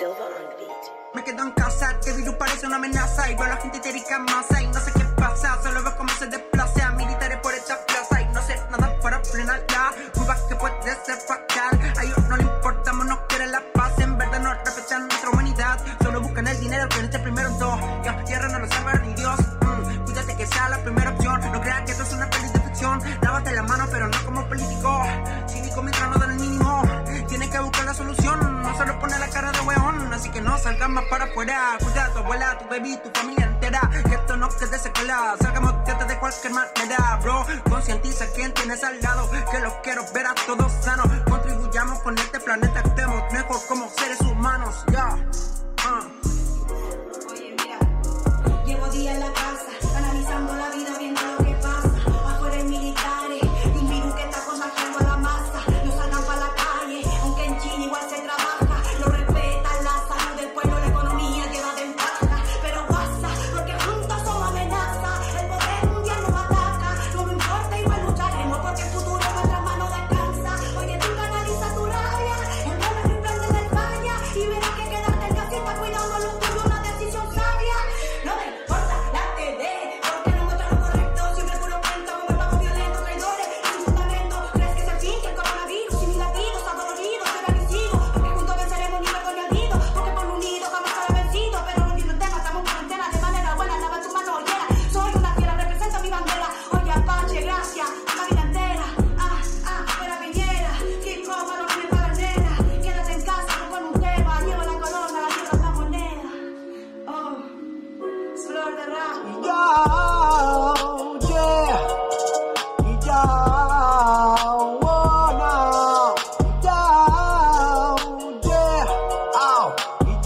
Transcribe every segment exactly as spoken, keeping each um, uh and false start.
Silva on the beat. Me quedo en casa, que virus parece una amenaza. Y veo a la gente histérica en masa y no sé qué pasa. Solo veo cómo se desplaza a militares por esta plaza. Y no sé nada para frenar la curva que puede ser fatal. A ellos no le importamos, no quieren la paz. En verdad no respetan nuestra humanidad. Solo buscan el dinero, que esté primero en dos. Y a tierra no lo salva ni Dios. mm, Cuídate que sea la primera opción. No creas que esto es una peli de ficción. Lávate la mano pero no como político. Cínico mientras no dan el mínimo. Tienes que buscar la solución. No solo pone la cara de weón. Así que no salgas más para afuera. Cuida a tu abuela, tu baby, tu familia entera. Que esto no quede secuela. Salgamos de cualquier manera, bro. Concientiza a quien tienes al lado. Que los quiero ver a todos sanos. Contribuyamos con este planeta. Que estemos mejor como seres humanos. Ya. Yeah. Uh. Oye, mira. Llevo días en la casa, analizando la vida, viendo lo que pasa. Afuera hay militares y un virus que está contagiando a la masa. No salgan para la calle, aunque en China igual se trabaja. No respetan la salud del pueblo, la economía lleva ventaja. Pero pasa, porque juntos somos amenaza. El poder mundial nos ataca. No me importa, igual lucharemos, porque el futuro en nuestras manos descansa. Oye, tú canaliza tu rabia, envuelve tu plan de España y verás que quedarte en casita cuidando lo tuyo, una decisión sabia. No me importa la T V, porque no muestra lo correcto. Siempre puro cuento, como el pago violento, traidores sin fundamento. ¿Crees que se finge el coronavirus? Sin latidos, adoloridos, será que sigo. Porque juntos venceremos ni vergüenza ni olvido. Porque por unido jamás será vencido. Pero no tiene un tema, estamos en cuarentena de manera buena. Lava tu mano, ollera. Soy una fiera, represento mi bandera. Oye, Apache, gracias, la vida entera. Ah, ah, fuera Piñera. Hip hop a los pies para la nena. Quédate en casa, no con un tema. Lleva la corona, la tierra, la moneda. Oh, flor de rap. Yo, yeah, y yo, oh no, yo, yeah, oh, y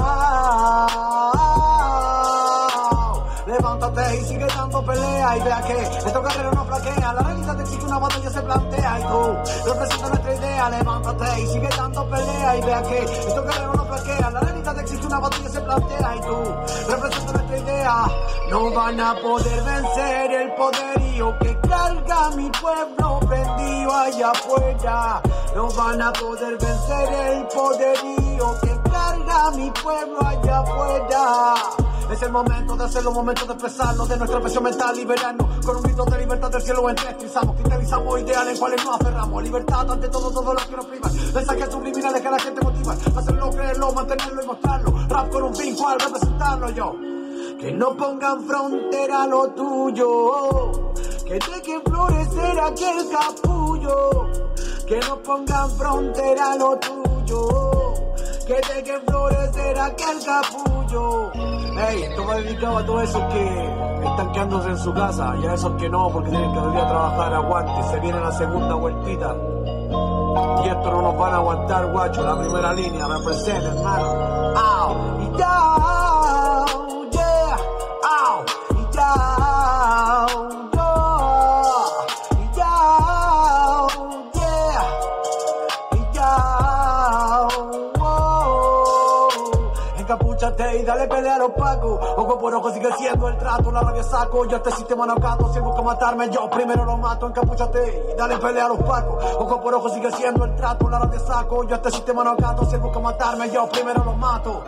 yo. Levántate y sigue dando pelea y vea que estos guerreros no flaquean. La realidad existe, una batalla se plantea y tú representa nuestra idea. Levántate y sigue dando pelea y vea que estos guerreros no flaquean. La realidad existe, una batalla se plantea y tú representa nuestra idea. No van a poder vencer el poderío que carga mi pueblo prendido allá afuera. No van a poder vencer el poderío que carga mi pueblo allá afuera. Es el momento de hacerlo, momento de expresarlo, de nuestra presión mental, liberarnos. Con un grito de libertad del cielo entestrizamos, cristalizamos ideales en cuales nos aferramos. Libertad ante todo, todo lo que nos privan. Mensajes subliminales que a la gente motivan. Hacerlo, creerlo, mantenerlo y mostrarlo. Rap con un fin, cual representarlo yo. Que no pongan frontera a lo tuyo. Que dejen florecer aquel capullo. Que no pongan frontera a lo tuyo. Que dejen florecer aquel capullo. Ey, esto va dedicado a todos esos que están quedándose en su casa y a esos que no, porque tienen que venir a trabajar. Aguante, se viene la segunda vueltita. Y esto no nos van a aguantar, guacho. La primera línea, representa, hermano. Au, y down, yeah, au, y down, yo, y down, yeah, y down, wow. Encapúchate y dale pelea a los pacos. Ojo por ojo sigue siendo el trato. La rabia saco, yo este sistema no cato. Si él busca matarme, yo primero lo mato. Encapúchate y dale pelea a los pacos. Ojo por ojo sigue siendo el trato. La rabia saco, yo este sistema no cato. Si él busca matarme, yo primero lo mato.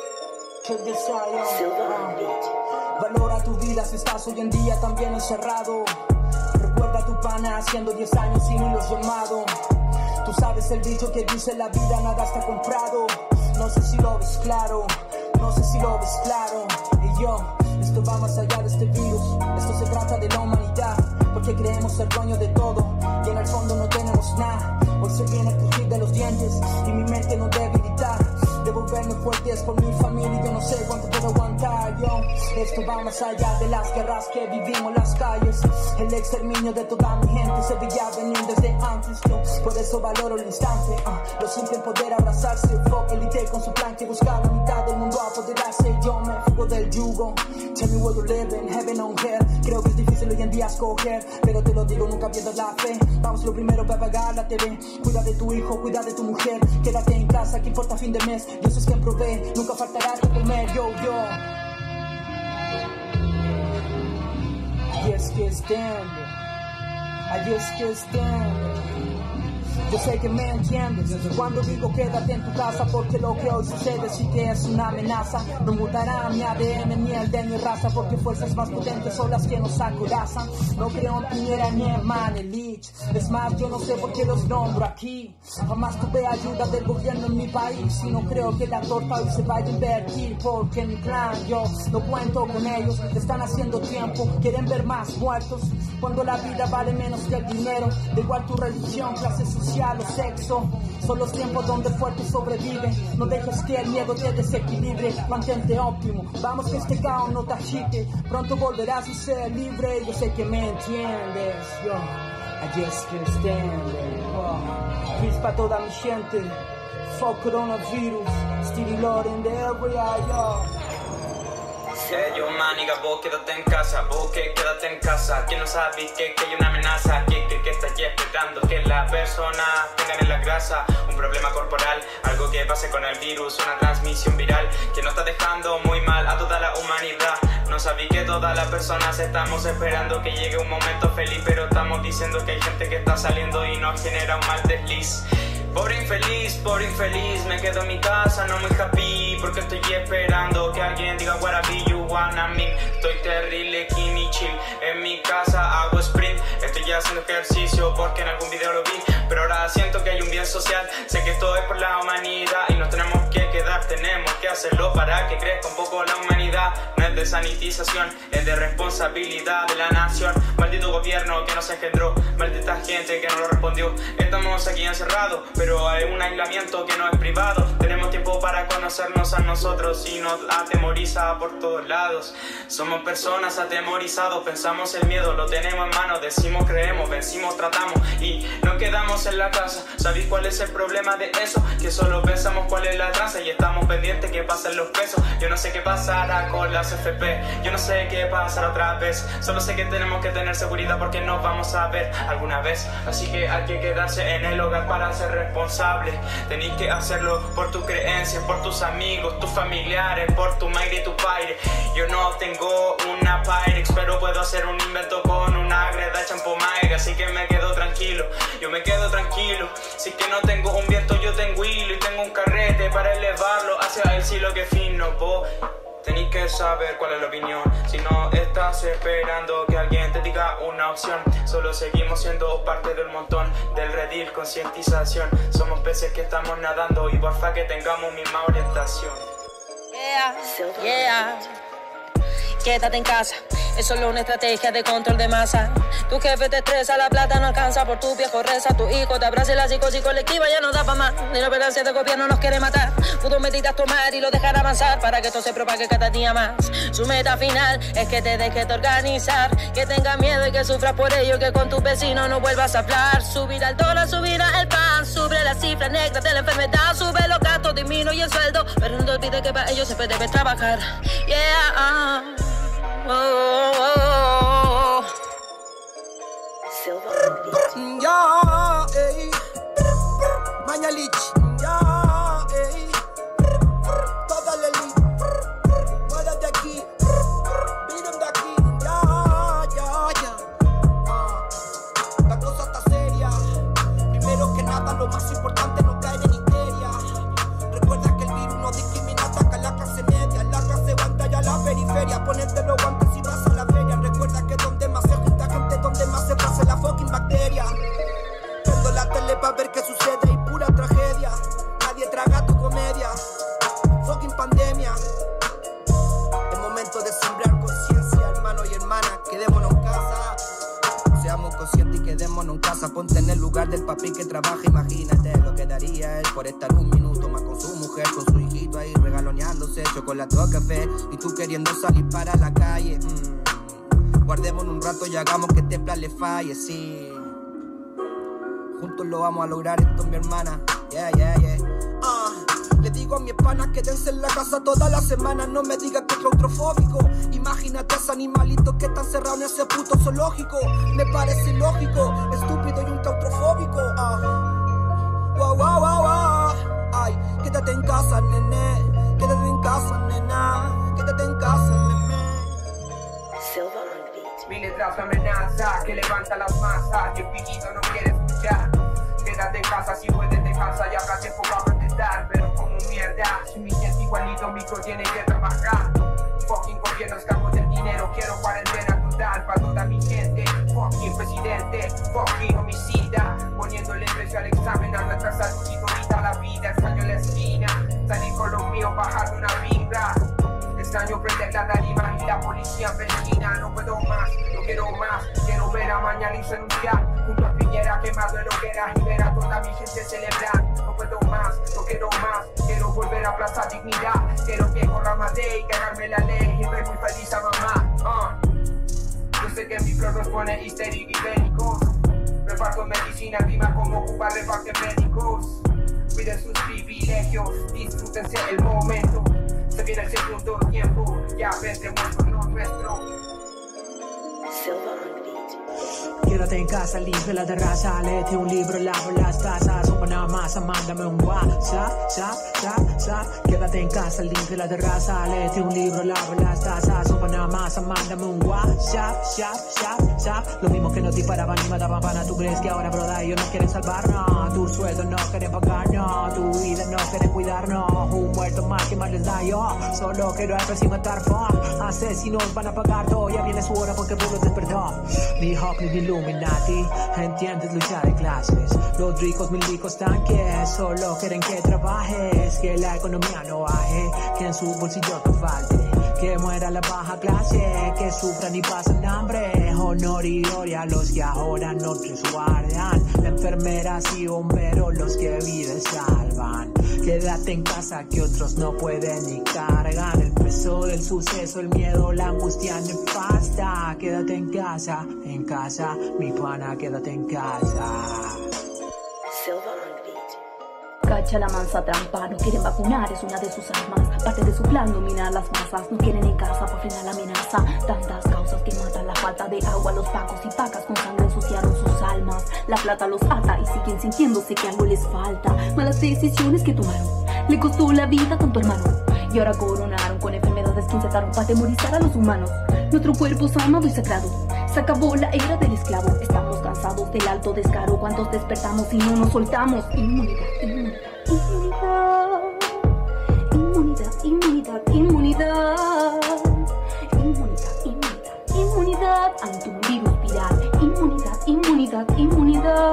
Silva on the beat. Valora tu vida si estás hoy en día también encerrado. Recuerda a tu pana haciendo diez años sin hilos llamado. Tú sabes el dicho que dice la vida nada está comprado. No sé si lo ves claro, no sé si lo ves claro. Y yo, esto va más allá de este virus. Esto se trata de la humanidad. Porque creemos ser dueños de todo y en el fondo no tenemos nada. Hoy se viene a crujir de los dientes y mi mente no debilitar. Debo verme fuertes por mi familia y yo no sé cuánto puedo aguantar, yo. Esto va más allá de las guerras que vivimos en las calles. El exterminio de toda mi gente se veía venir desde antes, yo. Por eso valoro el instante, uh, lo simple en poder abrazarse. Fuck elite con su plan que busca la mitad del mundo apoderarse. Yo me fugo del yugo. Tell me what you live in, heaven on hell. Creo que es difícil hoy en día escoger, pero te lo digo, nunca pierdas la fe. Vamos lo primero para pagar la T V. Cuida de tu hijo, cuida de tu mujer. Quédate en casa, que importa fin de mes. Dios es quien provee, nunca faltará que comer, yo, yo. Y es que es damn, ahí es que es damn. Yo sé que me entiendes cuando digo quédate en tu casa, porque lo que hoy sucede sí que es una amenaza. No mutará mi A D N ni el de mi raza, porque fuerzas más potentes son las que nos acorazan. No creo en Piñera ni en Manelich, es más, yo no sé por qué los nombro aquí. Jamás tuve ayuda del gobierno en mi país y no creo que la torta hoy se vaya a invertir, porque mi clan, yo no cuento con ellos. Están haciendo tiempo, quieren ver más muertos, cuando la vida vale menos que el dinero. Da igual tu religión, clase social o sexo, son los tiempos donde el fuerte sobrevive. No dejes que el miedo te desequilibre, mantente óptimo, vamos que este caos no te achique. Pronto volverás a ser libre, yo sé que me entiendes. Yo, I just can't stand it. Oh. Peace pa' toda mi gente. Fuck coronavirus. Stevie Lord in the area, yo. Hey, yo, maniga, vos quédate en casa, vos que quédate en casa. Que no sabes que, que hay una amenaza, que, que, que estás ya esperando que la persona tenga en la grasa un problema corporal, algo que pase con el virus, una transmisión viral que nos está dejando muy mal a toda la humanidad. No sabí que todas las personas estamos esperando que llegue un momento feliz, pero estamos diciendo que hay gente que está saliendo y nos genera un mal desliz. Pobre infeliz, pobre infeliz, me quedo en mi casa, no muy happy, porque estoy esperando que alguien diga what I be, you wanna me. Estoy terrible, Kimi chill, en mi casa hago sprint, estoy haciendo ejercicio porque en algún video lo vi, pero ahora siento que hay un bien social, sé que esto es por la humanidad y nos tenemos que quedar, tenemos que hacerlo para que crezca un poco la humanidad. No es de sanitización, es de responsabilidad de la nación. Maldito gobierno que nos engendró, maldita gente que no lo respondió. Estamos aquí encerrados, pero hay un aislamiento que no es privado. Tenemos tiempo para conocernos a nosotros y nos atemoriza por todos lados. Somos personas atemorizados, pensamos el miedo, lo tenemos en mano. Decimos, creemos, vencimos, tratamos y nos quedamos en la casa. ¿Sabéis cuál es el problema de eso? Que solo pensamos cuál es la tranza y estamos pendientes que pasen los pesos. Yo no sé qué pasará con las F P, yo no sé qué pasará otra vez. Solo sé que tenemos que tener seguridad porque nos vamos a ver alguna vez. Así que hay que quedarse en el hogar para ser responsable. Tenéis que hacerlo por tus creencias, por tus amigos, tus familiares, por tu madre y tu padre. Yo no tengo una Pyrex, pero puedo hacer un invento con una greda champú Mike, así que me quedo tranquilo, yo me quedo tranquilo. Si que no tengo un viento, yo tengo hilo y tengo un carrete para elevarlo hacia el cielo que fino. Vos tenéis que saber cuál es la opinión. Si no estás esperando que alguien te diga una opción, solo seguimos siendo parte del montón del redil concientización. Somos peces que estamos nadando y porfa que tengamos misma orientación. Yeah, yeah. Quédate en casa, es solo una estrategia de control de masa. Tu jefe te estresa, la plata no alcanza, por tu viejo reza, tu hijo te abraza y la psicosis colectiva ya no da pa' más. Ni la operación del gobierno nos quiere matar, pudo medidas tomar y lo dejar avanzar para que esto se propague cada día más. Su meta final es que te dejes de organizar, que tengas miedo y que sufras por ello, que con tus vecinos no vuelvas a hablar. Subirá el dólar, subirá el pan, sube las cifras negras de la enfermedad, sube los gastos, disminuye el sueldo, pero no te olvides que para ello siempre debes trabajar. Yeah. Oh, oh, oh. Silver Beat. Ya, ey. Mañalich. Ya, ey. Toda la elite. Fuera de aquí. Miren de aquí. Ya, ya, ya. Ah, la cosa está seria. Primero que nada, lo más importante no caer en histeria. Recuerda que el virus no discrimina, ataca a la clase media, la clase banda y a la periferia. Ponerte los guantes si vas a la feria. Recuerda que donde más se junta gente, donde más se pasa la fucking bacteria. Prendo la tele pa' ver qué sucede y pura tragedia. Nadie traga tu comedia. Fucking pandemia. Es momento de sembrar conciencia, hermano y hermana. Quedémonos en casa. Seamos conscientes y quedémonos en casa. Ponte en el lugar del papi que trabaja. Imagínate lo que daría él por estar un minuto más con su mujer, con su hijito ahí regaloneándose, chocolate o café, y tú queriendo salir para la calle. mm. Guardémonos un rato y hagamos que este plan le falle, sí. Juntos lo vamos a lograr esto, mi hermana. Yeah, yeah, yeah. Ah, le digo a mi pana, quédense en la casa toda la semana. No me digas que es claustrofóbico. Imagínate a ese animalito que está encerrado en ese puto zoológico. Me parece ilógico, estúpido y un claustrofóbico. Ah, wow, wow, wow, wow. Ay, quédate en casa, nene. Quédate en casa, nena. Quédate en casa, nene. Silver Beat. Mi letra amenaza que levanta las masas y el pillito no quiere escuchar. Quédate en casa económico tiene que trabajar. Fucking gobierno escapo del dinero, quiero cuarentena total para toda mi gente. Fucking presidente, fucking homicida, poniéndole precio al examen a nuestra salud y todita la vida. Extraño la esquina, salir con los míos, bajar una vibra. Extraño prender la tarima y la policía vecina. No puedo más, no quiero más. Quiero ver a mañana y renunciar junto a Piñera quemado en hogueras y ver a toda mi gente celebrar. No puedo más, no quiero más. Quiero volver a Plaza Dignidad. Quiero que corra más de y cagarme la ley y ver muy feliz a mamá. Uh. Yo sé que mi flor nos pone histéricos y bélicos. Reparto medicina, rima como Cuba reparte médicos. Cuiden sus privilegios, disfrútense el momento. Se viene el segundo tiempo, ya vendremos con lo nuestro. Silva on the beat. Quédate en casa, limpia la terraza, léete un libro, lava las tazas, una masa, mándame un WhatsApp, zap, zap, zap. Quédate en casa, limpia la terraza, léete un libro, lava las tazas, una masa, mándame un WhatsApp, zap, zap, zap. Lo mismo que nos disparaban y mataban pana, ¿tú crees que ahora, broda, ellos nos quieren salvarnos? Tu sueldo no quieren pagarnos, tu vida no quieren cuidarnos. Un muerto más que más les da yo, solo quiero al y matar, fuck. Asesinos van a pagar todo, ya viene su hora porque el pueblo despertó. Ni Hawk ni Illuminati, entiendes lucha de clases. Los ricos milicos tanques, solo quieren que trabajes, que la economía no baje, que en su bolsillo te falte, que muera la baja clase, que sufran y pasen hambre. Honor y gloria a los que ahora nos resguardan, enfermeras y bomberos los que vidas salvan. Quédate en casa que otros no pueden ni cargan el peso del suceso, el miedo, la angustia nefasta. Quédate en casa, en casa, mi pana, quédate en casa. Silva on the beat. Cacha la mansa trampa, no quieren vacunar, es una de sus armas. Parte de su plan dominar las masas, no quieren en casa para frenar la amenaza. Tantas causas que matan, la falta de agua, los pacos y pacas con sangre ensuciaron sus almas. La plata los ata y siguen sintiéndose que algo les falta. Malas decisiones que tomaron, le costó la vida a tanto hermano. Y ahora coronaron con enfermedades que incitaron para atemorizar a los humanos. Nuestro cuerpo es amado y sagrado, se acabó la era del esclavo. Estamos cansados del alto descaro, cuántos despertamos y no nos soltamos. Inmunidad, inmunidad, inmunidad, inmunidad, inmunidad, inmunidad, inmunidad, inmunidad, inmunidad ante un virus viral. Inmunidad, inmunidad, inmunidad.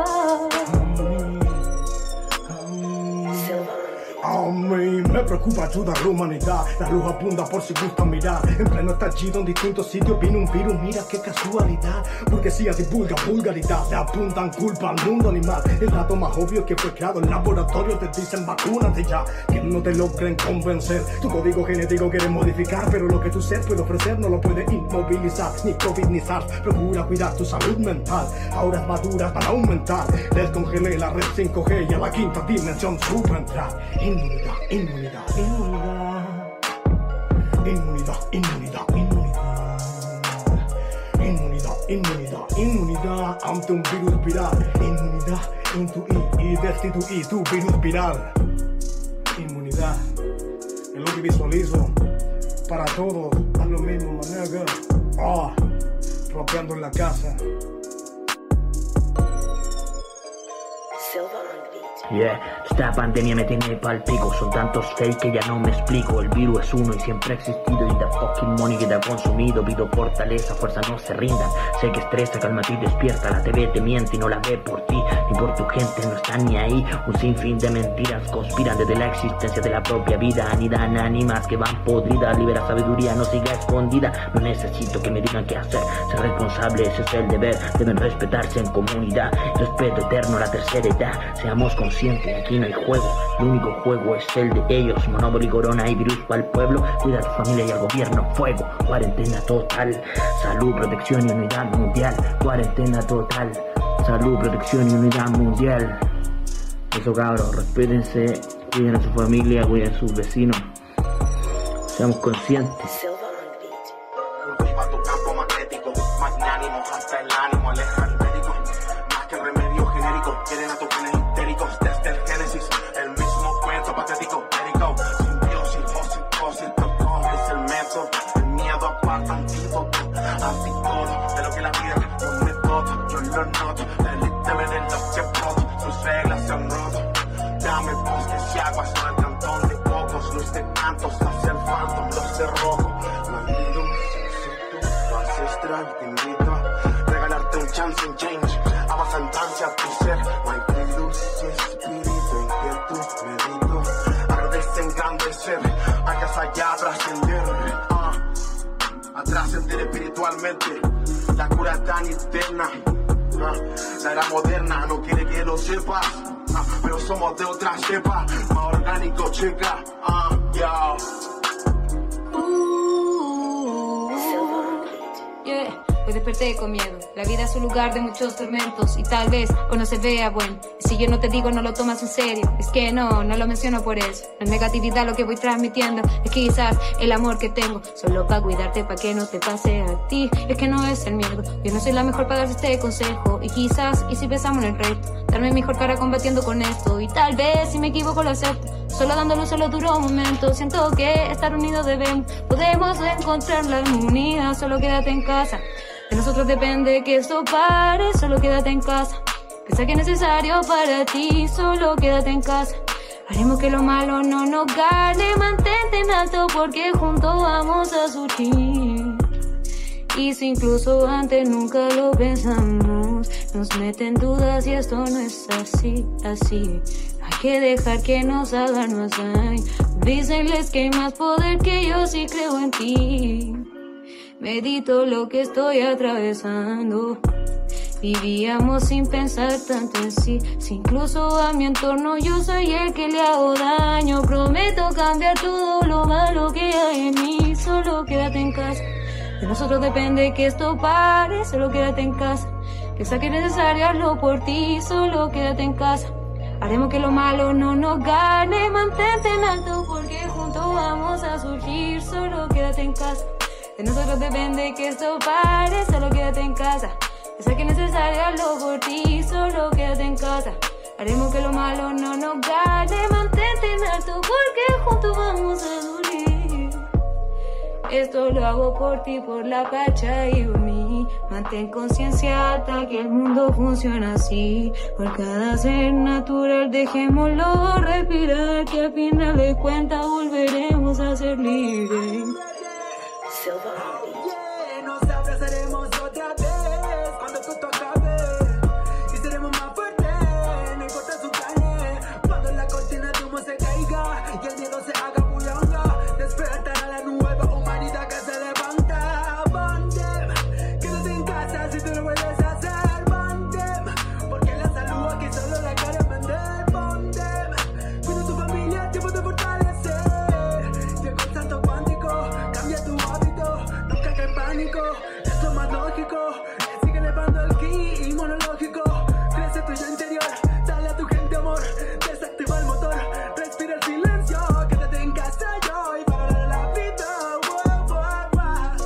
A mí me preocupa ayudar a la humanidad. La luz apunta por si gusta mirar. En pleno estallido en distintos sitios vino un virus, mira qué casualidad. Burguesía divulga vulgaridad, le apuntan culpa al mundo animal. El dato más obvio es que fue creado en laboratorio. Te dicen vacúnate ya, que no te logren convencer. Tu código genético quieren modificar, pero lo que tu ser puede ofrecer no lo puede inmovilizar. Ni COVID ni SARS, procura cuidar tu salud mental. Horas maduras para aumentar. Descongelé la red cinco G y a la quinta dimensión supo entrar. Inmunidad, inmunidad, inmunidad. Inmunidad, inmunidad, inmunidad. Inmunidad, inmunidad, inmunidad ante un virus viral. Inmunidad, intuir y destituir tu virus viral. Inmunidad, es lo que visualizo para todos, a lo mismo, manega. Ah, rapeando en la casa. Silva on the beat. Yeah, esta pandemia me tiene pa'l pico. Son tantos fake que ya no me explico. El virus es uno y siempre ha existido. Y the fucking money que te ha consumido. Pido fortaleza, fuerza, no se rindan. Sé que estresa, cálmate y despierta. La T V te miente y no la ve por ti ni por tu gente, no están ni ahí. Un sinfín de mentiras conspiran desde la existencia de la propia vida. Anidan ánimas que van podridas. Libera sabiduría, no siga escondida. No necesito que me digan qué hacer. Ser responsable, ese es el deber. Deben respetarse en comunidad. Respeto eterno a la tercera edad. Seamos conscientes, aquí no hay juego. El único juego es el de ellos. Monopoly, corona y virus para el pueblo. Cuida a tu familia y al gobierno. Fuego, cuarentena total. Salud, protección y unidad mundial. Cuarentena total. Salud, protección y unidad mundial. Eso, cabros, respétense, cuiden a su familia, cuiden a sus vecinos. Seamos conscientes. Silva on the beat. Cultiva tu campo magnético, magnánimo hasta el ánimo, aleja al médico. Más que remedio genérico, quieren a tus genes histéricos. Desde el génesis, el mismo cuento patético, médico. Simbiosis o psicosis, doctor, es el método. El miedo aparta antídoto, antídoto de lo que la vida responde todo. Yo lo noto, delíteme de los que broto, sus reglas se han roto. Dame bosques y aguas, no el cantón de pocos, no es de tantos hacer rojo. Maldito, sencillo, ancestral, te invito a regalarte un chance en change. Avanza en trance a tu ser. My dulce espíritu inquieto, medito. Agradece engrandecer, hagas allá trascender. Ah, a trascender espiritualmente. La cura es tan interna. Ah, la era moderna no quiere que lo sepas. Ah, pero somos de otra cepa. Más orgánico, chica. Ah, yeah. Yeah. Hoy desperté con miedo. La vida es un lugar de muchos tormentos y tal vez o no se vea bueno. Y si yo no te digo no lo tomas en serio, es que no, no lo menciono por eso. La negatividad lo que voy transmitiendo es quizás el amor que tengo solo para cuidarte, para que no te pase a ti. Es que no es el miedo, yo no soy la mejor para darte este consejo. Y quizás, y si pensamos en el reto, darme mi mejor cara combatiendo con esto. Y tal vez si me equivoco lo acepto, solo dándole un solo duro momento. Siento que estar unidos debemos, podemos encontrar la armonía. Solo quédate en casa. De nosotros depende que esto pare, solo quédate en casa. Que sea que es necesario para ti, solo quédate en casa. Haremos que lo malo no nos gane, mantente en alto porque juntos vamos a surgir. Y si incluso antes nunca lo pensamos, nos meten dudas y esto no es así, así. Hay que dejar que nos hagan más daño. Dícenles que hay más poder que yo si creo en ti. Medito lo que estoy atravesando. Vivíamos sin pensar tanto en sí. Si incluso a mi entorno yo soy el que le hago daño. Prometo cambiar todo lo malo que hay en mí. Solo quédate en casa. De nosotros depende que esto pare. Solo quédate en casa. Que sea que es necesario hazlo por ti. Solo quédate en casa. Haremos que lo malo no nos gane. Mantente en alto porque juntos vamos a surgir. Solo quédate en casa. De nosotros depende que esto pare, solo quédate en casa. Que sea que es necesario hazlo por ti, solo quédate en casa. Haremos que lo malo no nos gane, mantente en alto porque juntos vamos a surgir. Esto lo hago por ti, por la cacha y por mí. Mantén conciencia alta que el mundo funciona así. Por cada ser natural dejémoslo respirar, que al final de cuentas volveremos a ser libres. Yeah, nos abrazaremos otra vez cuando todo acabe y seremos más fuertes, no importa su carne. Cuando la cortina de humo se caiga y el miedo se haga bulonga, despertará la nueva humanidad que se levanta. Bandem, quédate en casa si tú lo vuelves a hacer. Bandem, porque la salud aquí solo la quieren vender. Bandem, cuida tu familia, tiempo de fortalecer. Llegó el salto cuántico, cambia tu hábito. Nunca cae en pánico, es lo más lógico. Sigue elevando el ki inmunológico. Crece tu yo interior, dale a tu gente amor. Desactiva el motor, respira el silencio. Quédate en casa yo y para la vida. Wow, wow, wow.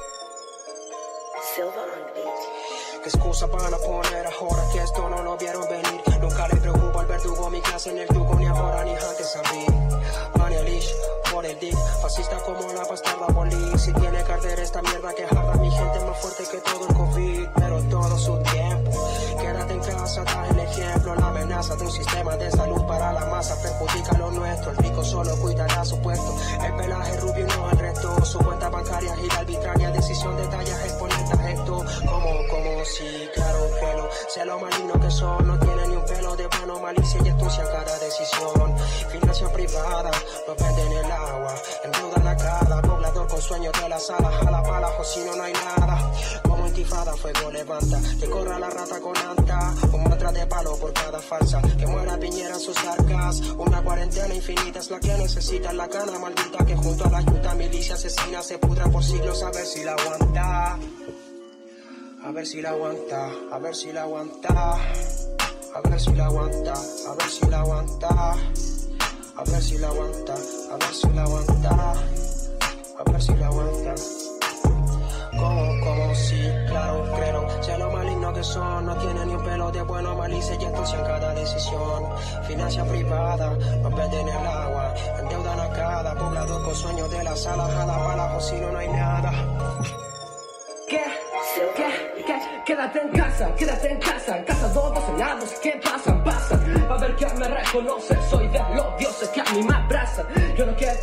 Silva on beat. ¿Qué excusa van a poner ahora que esto no lo vieron venir? Nunca le preocupa el verdugo, mi clase en el tubo, ni ahora ni antes a mí. Manialish, por el dick, fascista como la bastarda Bolí. Si tiene que arder esta mierda que jarda, mi gente más fuerte que todo el COVID. Pero todo su tiempo, quédate en casa, da el ejemplo. La amenaza de un sistema de salud para la masa perjudica lo nuestro. El rico solo cuidará su puesto, el pelaje rubio no el resto. Su cuenta bancaria gira arbitraria, decisión de tallas exponentes a esto. Como, como si, claro que lo sea lo maligno que son. No tiene ni un pelo de bueno, malicia y astucia en cada decisión. Financiación privada, no venden el agua, endeudan la cara. Poblador con sueños de la sala, jala pala, o si no, no hay nada. Como intifada, fuego levanta, que corra la rata con anta. Un mantra de palo por cada falsa, que muera Piñera en sus arcas. Una cuarentena infinita es la que necesita la cana maldita, que junto a la junta milicia asesina se pudra por siglos. A ver si la aguanta, a ver si la aguanta, a ver si la aguanta, a ver si la aguanta, a ver si la aguanta, a ver si la aguanta, a ver si la aguanta, a ver si la aguanta. Como, como si, claro, creo, sea lo maligno que son. No tiene ni un pelo de bueno, malicia y astucia en cada decisión. Financia privada, no venden el agua, endeudan a cada poblador con sueños de la sala, jala pala, o si no, no hay nada. ¿Qué? ¿Qué? ¿Qué? Quédate en casa, quédate en casa. En casa todos soñados, ¿qué pasan? Pasan. A ver quién me reconoce, soy de los dioses que a mí me abrazan. Yo no quiero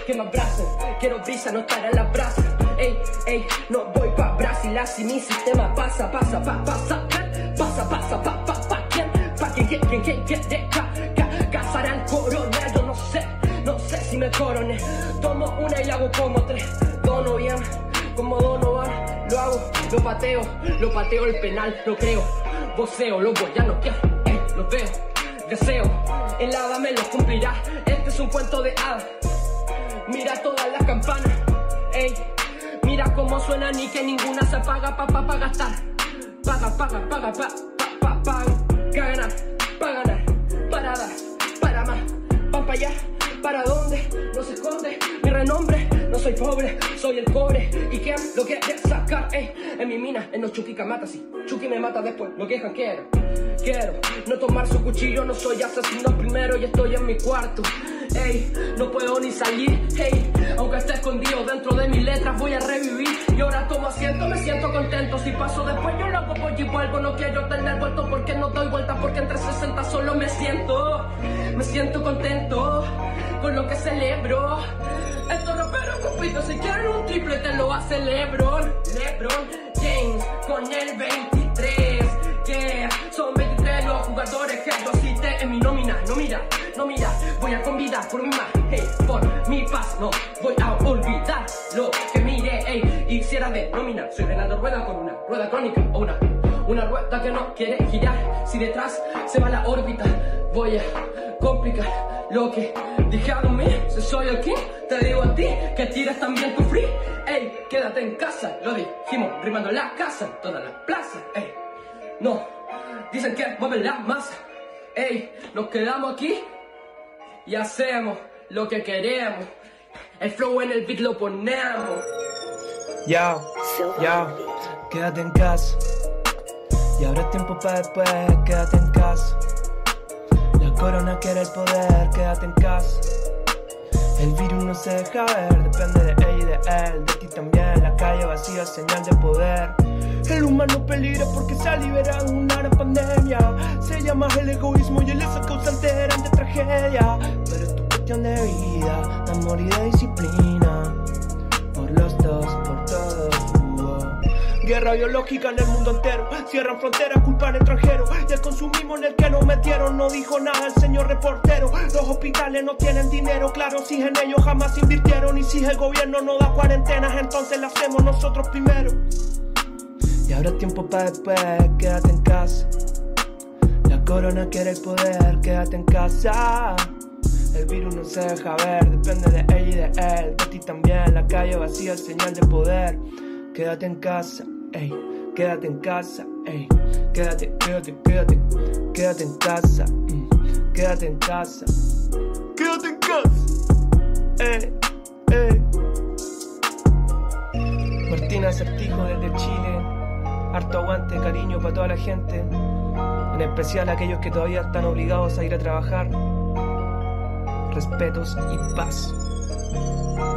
que me abracen. Quiero brisa, no estar en la brasa. Ey, ey, no voy pa' Brasil, así mi sistema pasa, pasa, pa, pasa, pasa, pasa, pa, pa, pa, ¿quién? Pa' quien, quien, quien, quien, quien, de, ca, ca, cazar al coronel, yo no sé, no sé si me coroné. Tomo una y la hago como tres, dono bien, como Donovan, lo hago, lo pateo, lo pateo el penal, lo creo, voceo, los guayanos, quiero, ey, los veo, deseo, el hada me lo cumplirá, este es un cuento de hadas, mira todas las campanas, ey, mira cómo suenan y que ninguna se apaga, pa, pa, pa, gastar, paga, paga, paga, pa, pa, pa, paga, pa ganar, pa ganar, para dar, para más, van pa' allá, para dónde, no se esconde, mi renombre, no soy pobre, soy el cobre, y quién lo quiere sacar, ey, en mi mina, en los Chucky mata, sí, Chucky me mata después, lo quejan, quiero, quiero, no tomar su cuchillo, no soy asesino primero y estoy en mi cuarto, ey, no puedo ni salir, ey, aunque esté escondido dentro de mis letras voy a revivir, y ahora tomo asiento, me siento contento, si paso después yo lo hago voy y vuelvo, no quiero tener vuelto porque no doy vuelta, porque entre sesenta solo me siento, me siento contento, con lo que celebro, estos raperos compito, si quieren un triple te lo hace Lebron, Lebron James con el veintitrés, que son veintitrés los jugadores que yo cité en mi nómina, no mira, no mira, voy a convidar por mi más, hey, por mi paz, no voy a olvidar lo que mire, hey, hiciera de nómina, soy Renato Rueda con una rueda crónica o una, una rueda que no quiere girar, si detrás se va la órbita, voy a complicar lo que dije a mí, si soy el king, te digo a ti que tires también tu free, ey, quédate en casa, lo dijimos, rimando en la casa, en todas las plazas, ey, no, dicen que mueven la masa, ey, nos quedamos aquí y hacemos lo que queremos, el flow en el beat lo ponemos. Ya, ya, quédate en casa, y ahora es tiempo para después, quédate en casa. La corona quiere el poder, quédate en casa. El virus no se deja ver, depende de ella y de él, de ti también. La calle vacía, señal de poder. El humano peligra porque se ha liberado en una gran pandemia. Se llama el egoísmo y el eso causante eran de tragedia. Pero es tu cuestión de vida, de amor y de disciplina. Por los dos, por todos. Guerra biológica en el mundo entero, cierran fronteras, culpan extranjeros, y el consumismo en el que nos metieron no dijo nada el señor reportero. Los hospitales no tienen dinero, claro, si en ellos jamás invirtieron, y si el gobierno no da cuarentenas, entonces la hacemos nosotros primero. Y ahora es tiempo para después, quédate en casa. La corona quiere el poder, quédate en casa. El virus no se deja ver, depende de ella y de él, de ti también. La calle vacía, señal de poder. Quédate en casa, ey, quédate en casa, ey, quédate, quédate, quédate, quédate en casa, mm, quédate en casa, quédate en casa, ey, ey. Martina Acertijo desde Chile, harto aguante, cariño para toda la gente, en especial a aquellos que todavía están obligados a ir a trabajar, respetos y paz.